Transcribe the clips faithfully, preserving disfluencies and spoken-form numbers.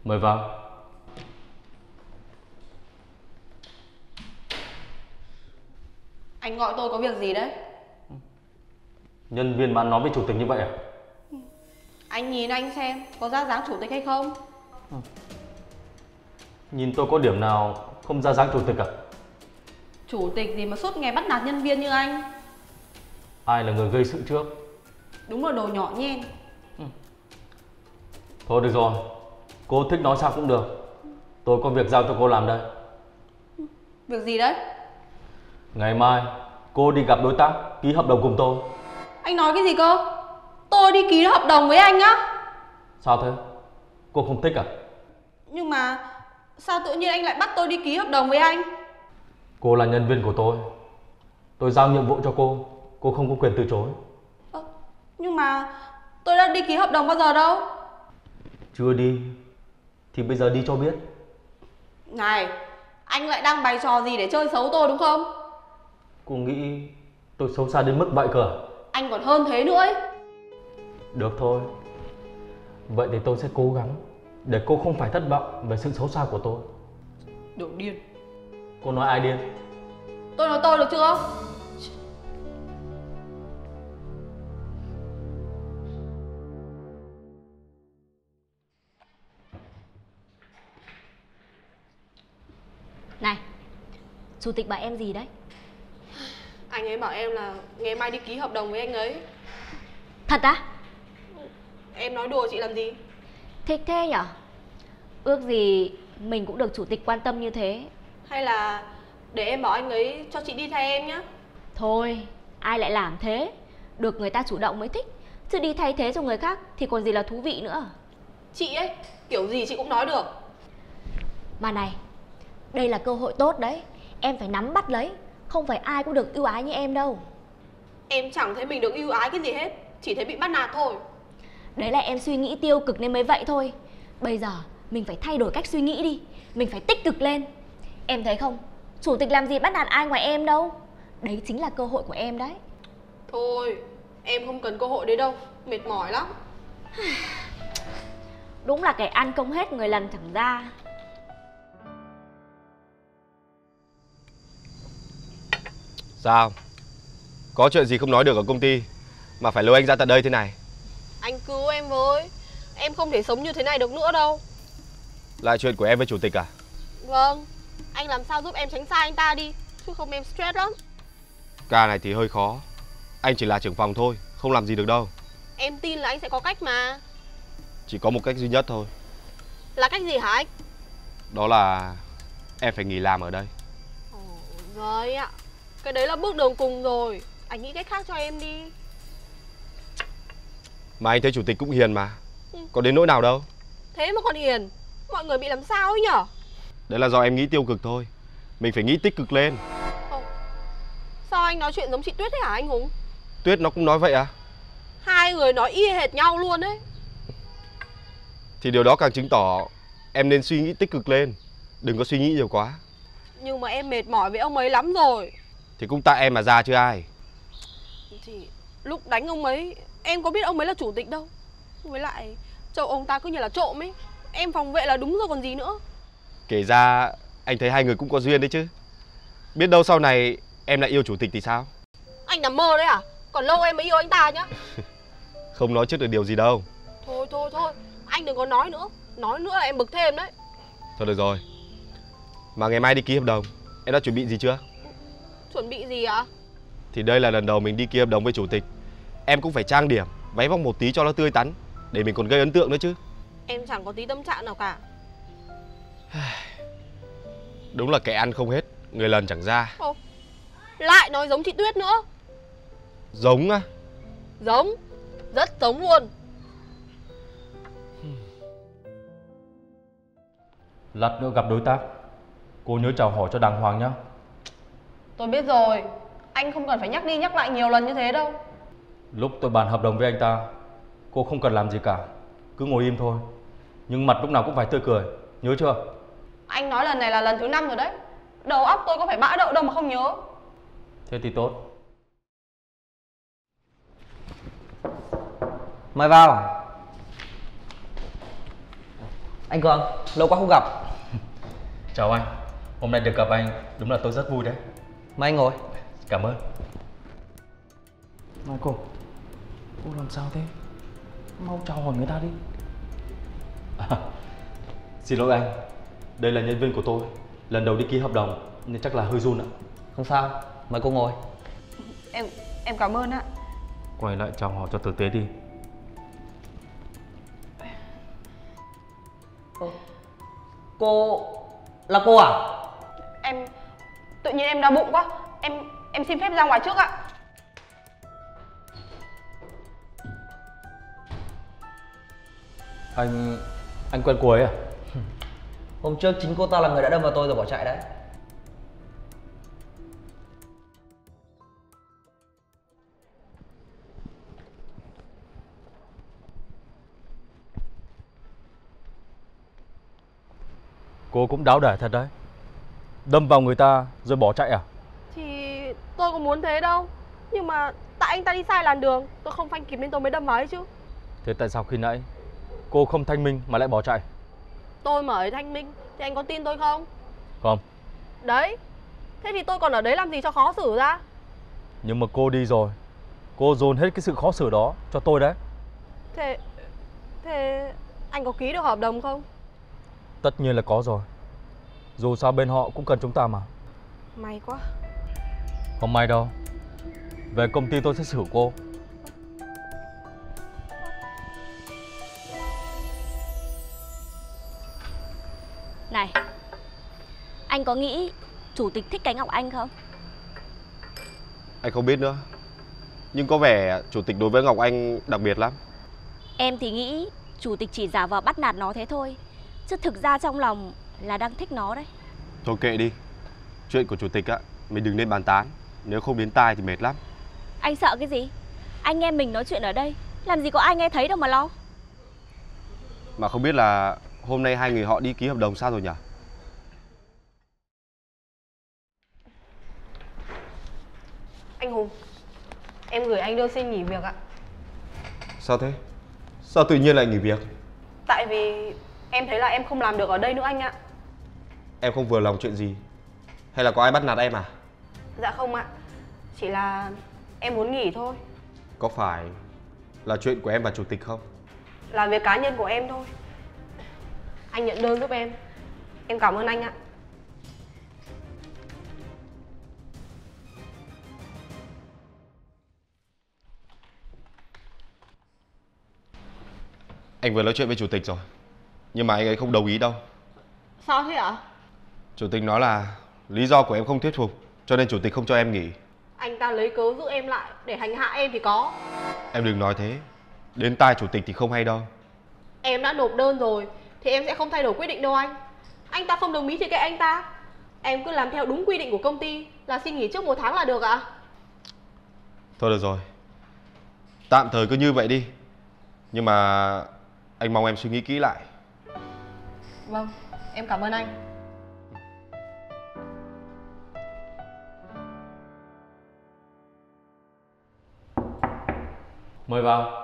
Mời vào. Anh gọi tôi có việc gì đấy? Nhân viên mà ăn nói với chủ tịch như vậy à? Anh nhìn anh xem có ra dáng chủ tịch hay không? Nhìn tôi có điểm nào không ra dáng chủ tịch à? Chủ tịch gì mà suốt ngày bắt nạt nhân viên như anh? Ai là người gây sự trước? Đúng là đồ nhỏ nhen. Thôi được rồi, cô thích nói sao cũng được. Tôi có việc giao cho cô làm đây. Việc gì đấy? Ngày mai cô đi gặp đối tác, ký hợp đồng cùng tôi. Anh nói cái gì cơ? Tôi đi ký hợp đồng với anh á? Sao thế? Cô không thích à? Nhưng mà sao tự nhiên anh lại bắt tôi đi ký hợp đồng với anh? Cô là nhân viên của tôi. Tôi giao nhiệm vụ cho cô, cô không có quyền từ chối. Ờ, nhưng mà tôi đã đi ký hợp đồng bao giờ đâu. Chưa đi thì bây giờ đi cho biết. Này, anh lại đang bày trò gì để chơi xấu tôi đúng không? Cô nghĩ tôi xấu xa đến mức vậy cơ à? Anh còn hơn thế nữa ấy. Được thôi. Vậy thì tôi sẽ cố gắng để cô không phải thất vọng về sự xấu xa của tôi. Đồ điên. Cô nói ai điên? Tôi nói tôi được chưa? Này, chủ tịch bảo em gì đấy? Anh ấy bảo em là ngày mai đi ký hợp đồng với anh ấy. Thật á? Em nói đùa chị làm gì? Thích thế nhở? Ước gì mình cũng được chủ tịch quan tâm như thế. Hay là để em bảo anh ấy cho chị đi thay em nhá? Thôi, ai lại làm thế? Được người ta chủ động mới thích. Chứ đi thay thế cho người khác thì còn gì là thú vị nữa. Chị ấy, kiểu gì chị cũng nói được. Mà này, đây là cơ hội tốt đấy. Em phải nắm bắt lấy. Không phải ai cũng được ưu ái như em đâu. Em chẳng thấy mình được ưu ái cái gì hết. Chỉ thấy bị bắt nạt thôi. Đấy là em suy nghĩ tiêu cực nên mới vậy thôi. Bây giờ mình phải thay đổi cách suy nghĩ đi. Mình phải tích cực lên. Em thấy không, chủ tịch làm gì bắt nạt ai ngoài em đâu. Đấy chính là cơ hội của em đấy. Thôi, em không cần cơ hội đấy đâu. Mệt mỏi lắm. Đúng là kẻ ăn công hết người lần chẳng ra. Sao? Có chuyện gì không nói được ở công ty mà phải lôi anh ra tận đây thế này? Anh cứu em với. Em không thể sống như thế này được nữa đâu. Lại chuyện của em với chủ tịch à? Vâng, anh làm sao giúp em tránh xa anh ta đi. Chứ không em stress lắm. Ca này thì hơi khó. Anh chỉ là trưởng phòng thôi, không làm gì được đâu. Em tin là anh sẽ có cách mà. Chỉ có một cách duy nhất thôi. Là cách gì hả anh? Đó là em phải nghỉ làm ở đây. Ồ, rồi ạ. Cái đấy là bước đường cùng rồi. Anh nghĩ cách khác cho em đi. Mà anh thấy chủ tịch cũng hiền mà. Có đến nỗi nào đâu. Thế mà còn hiền. Mọi người bị làm sao ấy nhở? Đấy là do em nghĩ tiêu cực thôi. Mình phải nghĩ tích cực lên. Ồ, sao anh nói chuyện giống chị Tuyết thế hả anh Hùng? Tuyết nó cũng nói vậy à? Hai người nói y hệt nhau luôn đấy. Thì điều đó càng chứng tỏ em nên suy nghĩ tích cực lên. Đừng có suy nghĩ nhiều quá. Nhưng mà em mệt mỏi với ông ấy lắm rồi. Thì cũng tại em mà ra chứ ai. Thì lúc đánh ông ấy, em có biết ông ấy là chủ tịch đâu. Với lại trông ông ta cứ như là trộm ấy. Em phòng vệ là đúng rồi còn gì nữa. Kể ra anh thấy hai người cũng có duyên đấy chứ. Biết đâu sau này em lại yêu chủ tịch thì sao? Anh nằm mơ đấy à? Còn lâu em mới yêu anh ta nhá. Không nói trước được điều gì đâu. Thôi thôi thôi, anh đừng có nói nữa. Nói nữa là em bực thêm đấy. Thôi được rồi. Mà ngày mai đi ký hợp đồng, em đã chuẩn bị gì chưa? Chuẩn bị gì ạ? Thì đây là lần đầu mình đi ký hợp đồng với chủ tịch. Em cũng phải trang điểm, váy vóc một tí cho nó tươi tắn, để mình còn gây ấn tượng nữa chứ. Em chẳng có tí tâm trạng nào cả. Đúng là kẻ ăn không hết, người lần chẳng ra. Ồ, lại nói giống chị Tuyết nữa. Giống á? Giống, rất giống luôn. Lát nữa gặp đối tác, cô nhớ chào hỏi cho đàng hoàng nhá. Tôi biết rồi. Anh không cần phải nhắc đi nhắc lại nhiều lần như thế đâu. Lúc tôi bàn hợp đồng với anh ta, cô không cần làm gì cả, cứ ngồi im thôi. Nhưng mặt lúc nào cũng phải tươi cười, nhớ chưa? Anh nói lần này là lần thứ năm rồi đấy. Đầu óc tôi có phải bã đậu đâu mà không nhớ. Thế thì tốt. Mời vào. Anh Cường, lâu quá không gặp. Chào anh, hôm nay được gặp anh đúng là tôi rất vui đấy. Mời anh ngồi. Cảm ơn. Mai cô, cô làm sao thế? Mau chào hỏi người ta đi. À, xin lỗi anh, đây là nhân viên của tôi, lần đầu đi ký hợp đồng nên chắc là hơi run ạ. Không sao, mời cô ngồi. Em em cảm ơn ạ. Quay lại chào hỏi cho tử tế đi. Cô... là cô à? Em tự nhiên em đau bụng quá. Em em xin phép ra ngoài trước ạ. Anh... anh quen cô ấy à? Hôm trước chính cô ta là người đã đâm vào tôi rồi bỏ chạy đấy. Cô cũng đáo để thật đấy. Đâm vào người ta rồi bỏ chạy à? Thì tôi có muốn thế đâu. Nhưng mà tại anh ta đi sai làn đường, tôi không phanh kịp nên tôi mới đâm vào ấy chứ. Thế tại sao khi nãy cô không thanh minh mà lại bỏ chạy? Tôi mà ở thanh minh thì anh có tin tôi không? Không. Đấy. Thế thì tôi còn ở đấy làm gì cho khó xử ra? Nhưng mà cô đi rồi, cô dồn hết cái sự khó xử đó cho tôi đấy. Thế... Thế... anh có ký được hợp đồng không? Tất nhiên là có rồi. Dù sao bên họ cũng cần chúng ta mà. May quá. Không may đâu. Về công ty tôi sẽ xử cô. Này, anh có nghĩ chủ tịch thích cái Ngọc Anh không? Anh không biết nữa. Nhưng có vẻ chủ tịch đối với Ngọc Anh đặc biệt lắm. Em thì nghĩ chủ tịch chỉ giả vờ bắt nạt nó thế thôi, chứ thực ra trong lòng là đang thích nó đấy. Thôi kệ đi. Chuyện của chủ tịch á, mình đừng nên bàn tán. Nếu không đến tai thì mệt lắm. Anh sợ cái gì? Anh em mình nói chuyện ở đây, làm gì có ai nghe thấy đâu mà lo. Mà không biết là hôm nay hai người họ đi ký hợp đồng sao rồi nhỉ? Anh Hùng, em gửi anh đơn xin nghỉ việc ạ. Sao thế? Sao tự nhiên lại nghỉ việc? Tại vì em thấy là em không làm được ở đây nữa anh ạ. Em không vừa lòng chuyện gì? Hay là có ai bắt nạt em à? Dạ không ạ. Chỉ là em muốn nghỉ thôi. Có phải là chuyện của em và chủ tịch không? Là việc cá nhân của em thôi. Anh nhận đơn giúp em. Em cảm ơn anh ạ. Anh vừa nói chuyện với chủ tịch rồi. Nhưng mà anh ấy không đồng ý đâu. Sao thế ạ? Chủ tịch nói là lý do của em không thuyết phục, cho nên chủ tịch không cho em nghỉ. Anh ta lấy cớ giữ em lại để hành hạ em thì có. Em đừng nói thế. Đến tai chủ tịch thì không hay đâu. Em đã nộp đơn rồi thì em sẽ không thay đổi quyết định đâu anh. Anh ta không đồng ý thì kệ anh ta. Em cứ làm theo đúng quy định của công ty là xin nghỉ trước một tháng là được ạ. Thôi được rồi. Tạm thời cứ như vậy đi. Nhưng mà anh mong em suy nghĩ kỹ lại. Vâng, em cảm ơn anh. Mời vào.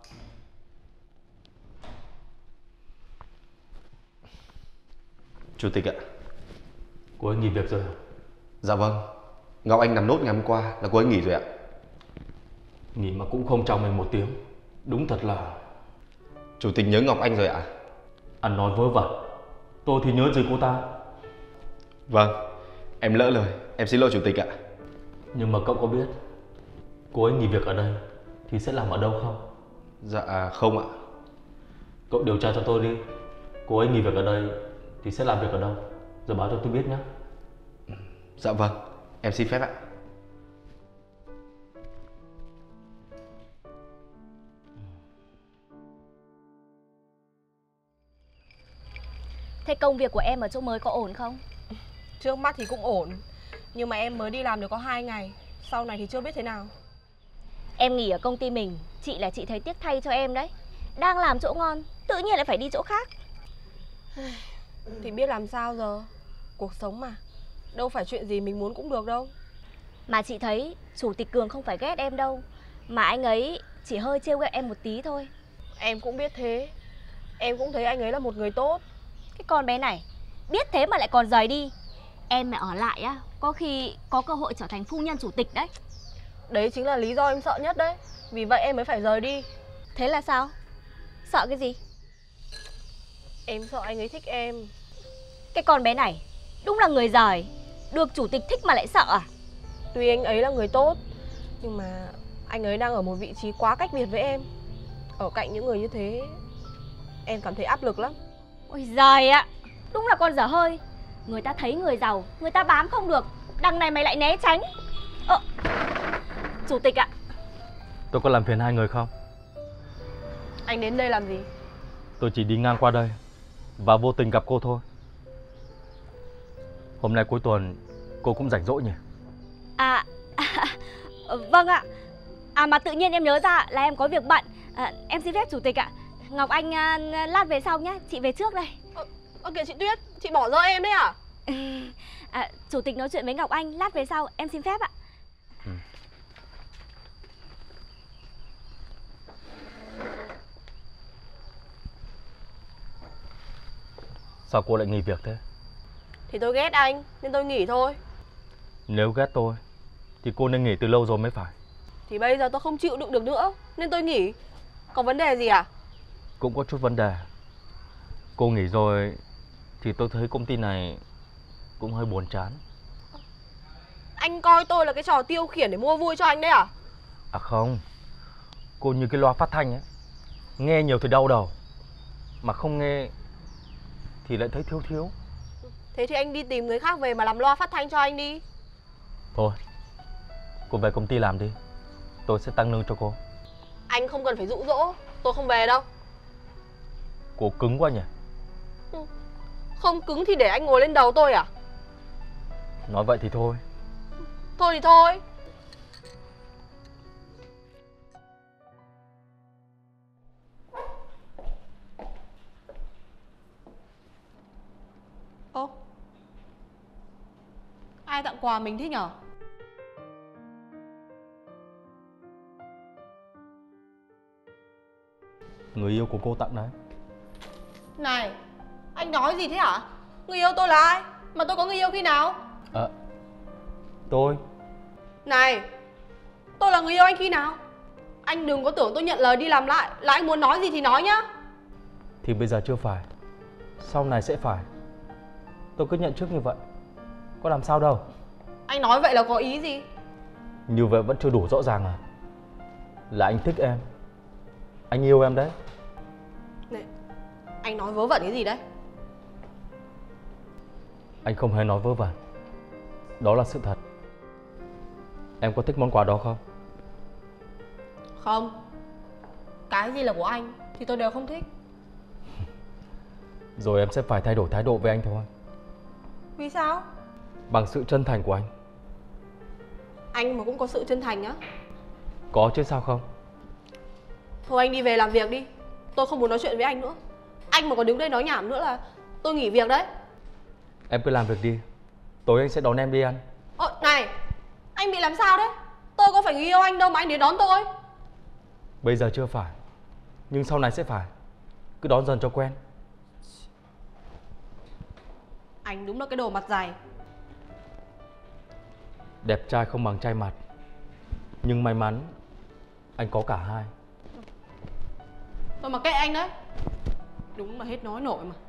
Chủ tịch ạ. Cô ấy nghỉ việc rồi à? Dạ vâng. Ngọc Anh nằm nốt ngày hôm qua là cô ấy nghỉ rồi ạ. Nghỉ mà cũng không chào mình một tiếng. Đúng thật là... Chủ tịch nhớ Ngọc Anh rồi ạ. Ăn nói vớ vẩn. Tôi thì nhớ gì cô ta. Vâng, em lỡ lời. Em xin lỗi chủ tịch ạ. Nhưng mà cậu có biết cô ấy nghỉ việc ở đây thì sẽ làm ở đâu không? Dạ không ạ. Cậu điều tra cho tôi đi. Cô ấy nghỉ việc ở đây thì sẽ làm việc ở đâu, rồi báo cho tôi biết nhé. Dạ vâng, em xin phép ạ. Thế công việc của em ở chỗ mới có ổn không? Trước mắt thì cũng ổn. Nhưng mà em mới đi làm được có hai ngày. Sau này thì chưa biết thế nào. Em nghỉ ở công ty mình, chị là chị thấy tiếc thay cho em đấy. Đang làm chỗ ngon, tự nhiên lại phải đi chỗ khác. Thì biết làm sao giờ. Cuộc sống mà, đâu phải chuyện gì mình muốn cũng được đâu. Mà chị thấy chủ tịch Cường không phải ghét em đâu, mà anh ấy chỉ hơi trêu ghẹo em một tí thôi. Em cũng biết thế. Em cũng thấy anh ấy là một người tốt. Cái con bé này biết thế mà lại còn rời đi. Em mà ở lại á, có khi có cơ hội trở thành phu nhân chủ tịch đấy. Đấy chính là lý do em sợ nhất đấy. Vì vậy em mới phải rời đi. Thế là sao? Sợ cái gì? Em sợ anh ấy thích em. Cái con bé này đúng là người giời. Được chủ tịch thích mà lại sợ à? Tuy anh ấy là người tốt, nhưng mà anh ấy đang ở một vị trí quá cách biệt với em. Ở cạnh những người như thế, em cảm thấy áp lực lắm. Ôi giời ạ, đúng là con dở hơi. Người ta thấy người giàu, người ta bám không được, đằng này mày lại né tránh. Ờ, chủ tịch ạ. Tôi có làm phiền hai người không? Anh đến đây làm gì? Tôi chỉ đi ngang qua đây và vô tình gặp cô thôi. Hôm nay cuối tuần cô cũng rảnh rỗi nhỉ? À, à vâng ạ. À mà tự nhiên em nhớ ra là em có việc bận. à, Em xin phép chủ tịch ạ. Ngọc Anh à, lát về sau nhé. Chị về trước đây. Ơ ờ, kìa chị Tuyết, chị bỏ rơi em đấy à? à? Chủ tịch nói chuyện với Ngọc Anh, lát về sau, em xin phép ạ. Ừ. Sao cô lại nghỉ việc thế? Thì tôi ghét anh, nên tôi nghỉ thôi. Nếu ghét tôi thì cô nên nghỉ từ lâu rồi mới phải. Thì bây giờ tôi không chịu đựng được nữa, nên tôi nghỉ. Có vấn đề gì à? Cũng có chút vấn đề. Cô nghỉ rồi thì tôi thấy công ty này cũng hơi buồn chán. Anh coi tôi là cái trò tiêu khiển để mua vui cho anh đấy à? À không, cô như cái loa phát thanh ấy. Nghe nhiều thì đau đầu, mà không nghe thì lại thấy thiếu thiếu. Thế thì anh đi tìm người khác về mà làm loa phát thanh cho anh đi. Thôi, cô về công ty làm đi, tôi sẽ tăng lương cho cô. Anh không cần phải dụ dỗ, tôi không về đâu. Cô cứng quá nhỉ? Không cứng thì để anh ngồi lên đầu tôi à? Nói vậy thì thôi. Thôi thì thôi. Ô, ai tặng quà mình thế nhở? Người yêu của cô tặng đấy. Này, anh nói gì thế hả? Người yêu tôi là ai? Mà tôi có người yêu khi nào? À, tôi. Này, tôi là người yêu anh khi nào? Anh đừng có tưởng tôi nhận lời đi làm lại là anh muốn nói gì thì nói nhá. Thì bây giờ chưa phải, sau này sẽ phải. Tôi cứ nhận trước như vậy, có làm sao đâu. Anh nói vậy là có ý gì? Như vậy vẫn chưa đủ rõ ràng à? Là anh thích em, anh yêu em đấy. Này, anh nói vớ vẩn cái gì đấy? Anh không hề nói vớ vẩn, đó là sự thật. Em có thích món quà đó không? Không. Cái gì là của anh thì tôi đều không thích. Rồi em sẽ phải thay đổi thái độ với anh thôi. Vì sao? Bằng sự chân thành của anh. Anh mà cũng có sự chân thành á? Có chứ sao không? Thôi anh đi về làm việc đi. Tôi không muốn nói chuyện với anh nữa. Anh mà còn đứng đây nói nhảm nữa là tôi nghỉ việc đấy. Em cứ làm việc đi, tối anh sẽ đón em đi ăn. Ơ, này, anh bị làm sao đấy? Tôi có phải người yêu anh đâu mà anh đến đón tôi. Bây giờ chưa phải, nhưng sau này sẽ phải. Cứ đón dần cho quen. Anh đúng là cái đồ mặt dày. Đẹp trai không bằng trai mặt, nhưng may mắn anh có cả hai. Tôi mà kệ anh đấy. Đúng là hết nói nổi mà.